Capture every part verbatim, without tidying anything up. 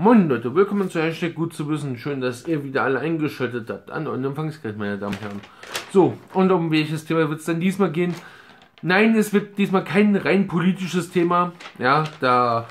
Moin Leute, willkommen zu Hashtag gut zu wissen. Schön, dass ihr wieder alle eingeschaltet habt an euren Empfangsgerät, meine Damen und Herren. So, und um welches Thema wird es dann diesmal gehen? Nein, es wird diesmal kein rein politisches Thema. Ja, da...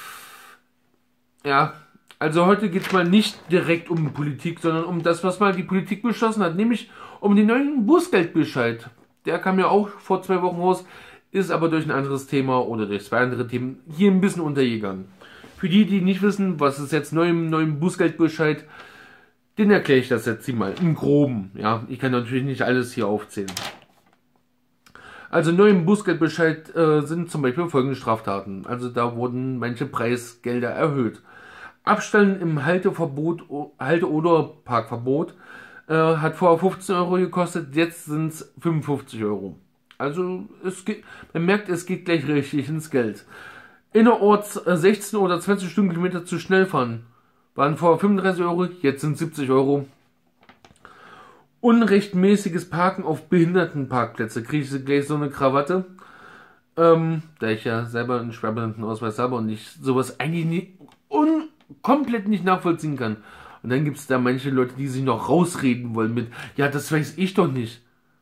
Ja, also heute geht es mal nicht direkt um Politik, sondern um das, was mal die Politik beschlossen hat. Nämlich um den neuen Bußgeldbescheid. Der kam ja auch vor zwei Wochen raus, ist aber durch ein anderes Thema oder durch zwei andere Themen hier ein bisschen untergegangen. Für die, die nicht wissen, was ist jetzt neu im neuen Bußgeldbescheid, den erkläre ich das jetzt hier mal im Groben. Ja, ich kann natürlich nicht alles hier aufzählen. Also neu im Bußgeldbescheid äh, sind zum Beispiel folgende Straftaten. Also da wurden manche Preisgelder erhöht. Abstellen im Halteverbot, Halte- oder Parkverbot äh, hat vorher fünfzehn Euro gekostet, jetzt sind es fünfundfünfzig Euro. Also es geht, man merkt, es geht gleich richtig ins Geld. Innerorts sechzehn oder zwanzig Stundenkilometer zu schnell fahren. Waren vorher fünfunddreißig Euro, jetzt sind siebzig Euro. Unrechtmäßiges Parken auf Behindertenparkplätze. Kriege ich gleich so eine Krawatte. Ähm, da ich ja selber einen Schwerbehindertenausweis habe und ich sowas eigentlich nie, un, komplett nicht nachvollziehen kann. Und dann gibt es da manche Leute, die sich noch rausreden wollen mit, ja, das weiß ich doch nicht.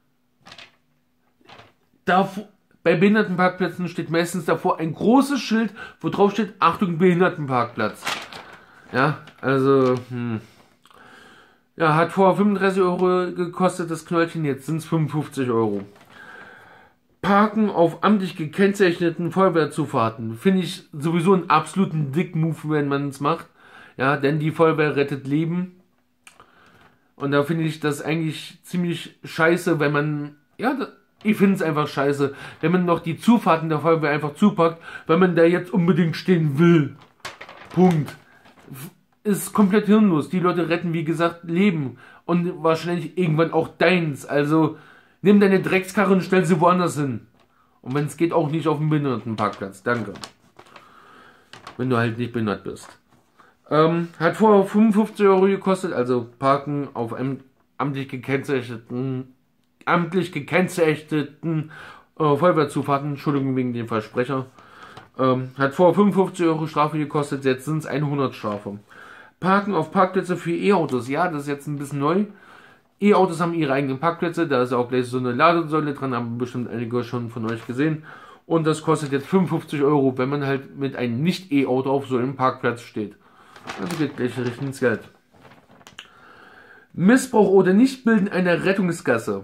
Da... Bei Behindertenparkplätzen steht meistens davor ein großes Schild, wo drauf steht, Achtung, Behindertenparkplatz. Ja, also, hm. Ja, hat vorher fünfunddreißig Euro gekostet, das Knöllchen, jetzt sind es fünfundfünfzig Euro. Parken auf amtlich gekennzeichneten Feuerwehrzufahrten. Finde ich sowieso einen absoluten Dick-Move, wenn man es macht. Ja, denn die Feuerwehr rettet Leben. Und da finde ich das eigentlich ziemlich scheiße, wenn man, ja, das, ich finde es einfach scheiße, wenn man noch die Zufahrten der Feuerwehr einfach zupackt, weil man da jetzt unbedingt stehen will. Punkt. Ist komplett hirnlos. Die Leute retten, wie gesagt, Leben. Und wahrscheinlich irgendwann auch deins. Also, nimm deine Dreckskarre und stell sie woanders hin. Und wenn es geht, auch nicht auf dem Behindertenparkplatz. Danke. Wenn du halt nicht behindert bist. Ähm, hat vorher fünfundfünfzig Euro gekostet, also Parken auf einem amtlich gekennzeichneten amtlich gekennzeichneten äh, Feuerwehrzufahrten, Entschuldigung wegen dem Versprecher, ähm, hat vorher fünfundfünfzig Euro Strafe gekostet, jetzt sind es hundert Strafe. Parken auf Parkplätze für E-Autos, ja, das ist jetzt ein bisschen neu. E-Autos haben ihre eigenen Parkplätze, da ist auch gleich so eine Ladesäule dran, haben bestimmt einige schon von euch gesehen. Und das kostet jetzt fünfundfünfzig Euro, wenn man halt mit einem Nicht-E-Auto auf so einem Parkplatz steht. Also geht gleich richtig ins Geld. Missbrauch oder Nichtbilden einer Rettungsgasse.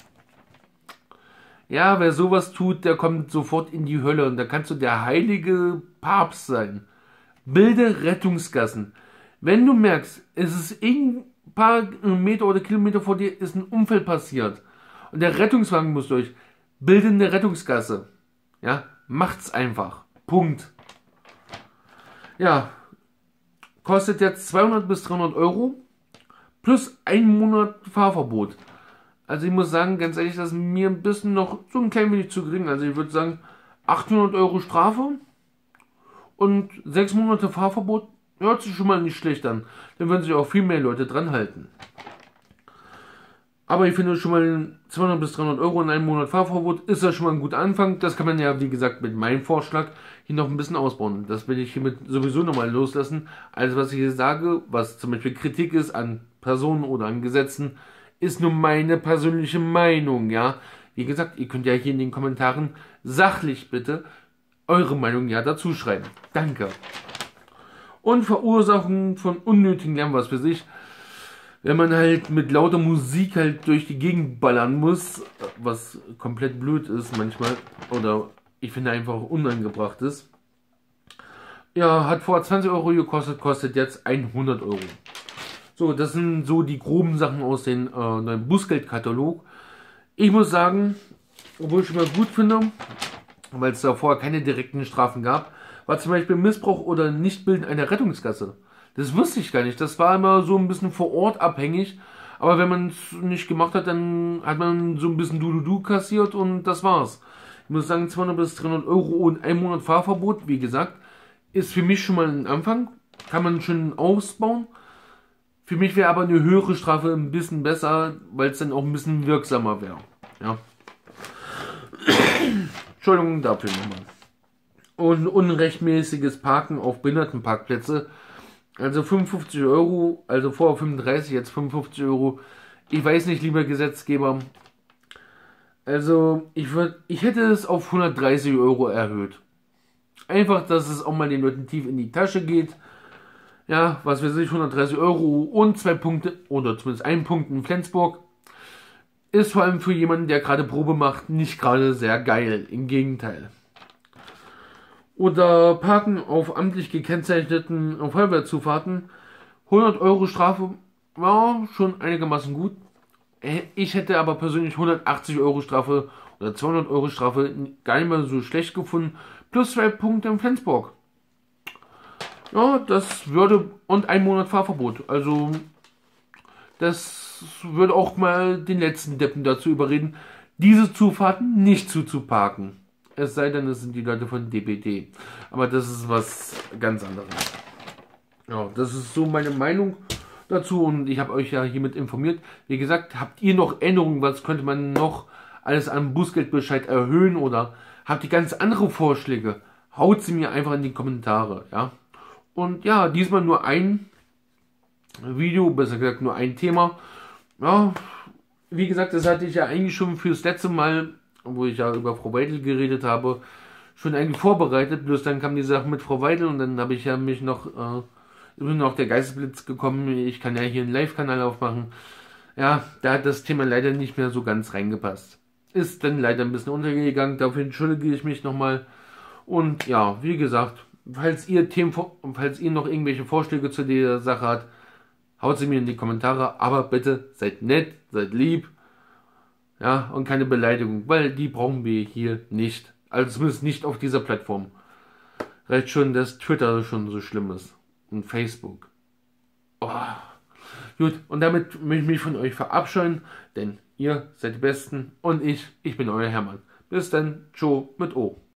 Ja, wer sowas tut, der kommt sofort in die Hölle und da kannst du der heilige Papst sein. Bilde Rettungsgassen. Wenn du merkst, es ist ein paar Meter oder Kilometer vor dir ist ein Unfall passiert und der Rettungswagen muss durch, bilde eine Rettungsgasse. Ja, macht's einfach. Punkt. Ja, kostet jetzt zweihundert bis dreihundert Euro plus ein Monat Fahrverbot. Also ich muss sagen, ganz ehrlich, das ist mir ein bisschen noch so ein klein wenig zu gering. Also ich würde sagen, achthundert Euro Strafe und sechs Monate Fahrverbot, hört sich schon mal nicht schlecht an. Dann würden sich auch viel mehr Leute dran halten. Aber ich finde schon mal zweihundert bis dreihundert Euro in einem Monat Fahrverbot ist ja schon mal ein guter Anfang. Das kann man ja, wie gesagt, mit meinem Vorschlag hier noch ein bisschen ausbauen. Das will ich hiermit sowieso nochmal loslassen. Alles, was ich hier sage, was zum Beispiel Kritik ist an Personen oder an Gesetzen, ist nur meine persönliche Meinung, ja. Wie gesagt, ihr könnt ja hier in den Kommentaren sachlich bitte eure Meinung ja dazu schreiben. Danke. Und Verursachung von unnötigen Lärm, was für sich, wenn man halt mit lauter Musik halt durch die Gegend ballern muss, was komplett blöd ist manchmal, oder ich finde einfach unangebracht ist. Ja, hat vor zwanzig Euro gekostet, kostet jetzt hundert Euro. So, das sind so die groben Sachen aus dem äh, neuen Bußgeldkatalog. Ich muss sagen, obwohl ich schon mal gut finde, weil es da vorher keine direkten Strafen gab, war zum Beispiel Missbrauch oder Nichtbilden einer Rettungsgasse. Das wusste ich gar nicht. Das war immer so ein bisschen vor Ort abhängig. Aber wenn man es nicht gemacht hat, dann hat man so ein bisschen Du-Du-Du kassiert und das war's. Ich muss sagen, zweihundert bis dreihundert Euro und ein Monat Fahrverbot, wie gesagt, ist für mich schon mal ein Anfang. Kann man schön ausbauen. Für mich wäre aber eine höhere Strafe ein bisschen besser, weil es dann auch ein bisschen wirksamer wäre. Ja. Entschuldigung dafür nochmal. Und unrechtmäßiges Parken auf Behindertenparkplätze Also fünfundfünfzig Euro, also vorher fünfunddreißig, jetzt fünfundfünfzig Euro. Ich weiß nicht, lieber Gesetzgeber. Also ich würd, ich hätte es auf hundertdreißig Euro erhöht. Einfach, dass es auch mal den Leuten tief in die Tasche geht. Ja, was weiß ich, hundertdreißig Euro und zwei Punkte, oder zumindest ein Punkt in Flensburg, ist vor allem für jemanden, der gerade Probe macht, nicht gerade sehr geil. Im Gegenteil. Oder Parken auf amtlich gekennzeichneten Feuerwehrzufahrten. hundert Euro Strafe war schon einigermaßen gut. Ich hätte aber persönlich hundertachtzig Euro Strafe oder zweihundert Euro Strafe gar nicht mehr so schlecht gefunden. Plus zwei Punkte in Flensburg. Ja, das würde, und ein Monat Fahrverbot. Also, das würde auch mal den letzten Deppen dazu überreden, diese Zufahrten nicht zuzuparken. Es sei denn, es sind die Leute von D B D. Aber das ist was ganz anderes. Ja, das ist so meine Meinung dazu und ich habe euch ja hiermit informiert. Wie gesagt, habt ihr noch Änderungen? Was könnte man noch alles an Bußgeldbescheid erhöhen oder habt ihr ganz andere Vorschläge? Haut sie mir einfach in die Kommentare, ja. Und ja, diesmal nur ein Video, besser gesagt nur ein Thema. Ja, wie gesagt, das hatte ich ja eigentlich schon fürs letzte Mal, wo ich ja über Frau Weidel geredet habe, schon eigentlich vorbereitet. Bloß dann kam die Sache mit Frau Weidel und dann habe ich ja mich noch, äh, ist noch der Geistesblitz gekommen. Ich kann ja hier einen Live-Kanal aufmachen. Ja, da hat das Thema leider nicht mehr so ganz reingepasst. Ist dann leider ein bisschen untergegangen. Dafür entschuldige ich mich nochmal. Und ja, wie gesagt, falls ihr Themen, falls ihr noch irgendwelche Vorschläge zu dieser Sache habt, haut sie mir in die Kommentare. Aber bitte seid nett, seid lieb. Ja, und keine Beleidigung, weil die brauchen wir hier nicht. Also zumindest nicht auf dieser Plattform. Reicht schon, dass Twitter schon so schlimm ist. Und Facebook. Oh. Gut, und damit möchte ich mich von euch verabscheuen, denn ihr seid die Besten und ich, ich bin euer Hermann. Bis dann, Ciao mit O.